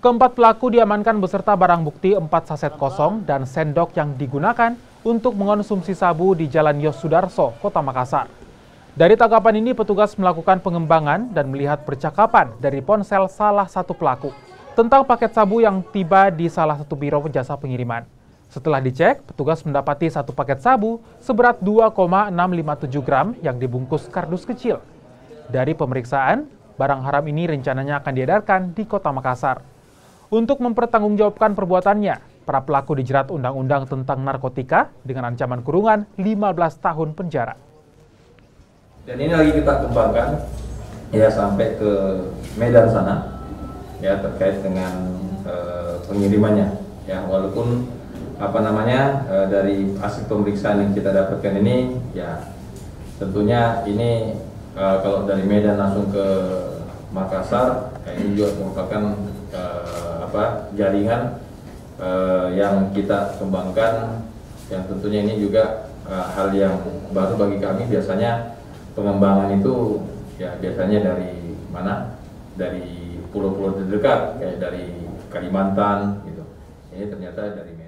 Keempat pelaku diamankan beserta barang bukti 4 saset kosong dan sendok yang digunakan untuk mengonsumsi sabu di Jalan Yos Sudarso, Kota Makassar. Dari tangkapan ini, petugas melakukan pengembangan dan melihat percakapan dari ponsel salah satu pelaku tentang paket sabu yang tiba di salah satu biro jasa pengiriman. Setelah dicek, petugas mendapati satu paket sabu seberat 2,657 gram yang dibungkus kardus kecil. Dari pemeriksaan, barang haram ini rencananya akan diedarkan di Kota Makassar. Untuk mempertanggungjawabkan perbuatannya, para pelaku dijerat Undang-Undang tentang Narkotika dengan ancaman kurungan 15 tahun penjara. Dan ini lagi kita kembangkan ya sampai ke Medan sana ya terkait dengan pengirimannya ya, walaupun dari hasil pemeriksaan yang kita dapatkan ini ya tentunya ini kalau dari Medan langsung ke Makassar ya, ini juga merupakan jaringan yang kita kembangkan, yang tentunya ini juga hal yang baru bagi kami. Biasanya pengembangan itu ya biasanya dari mana? Dari pulau-pulau terdekat kayak dari Kalimantan gitu. Ini ternyata dari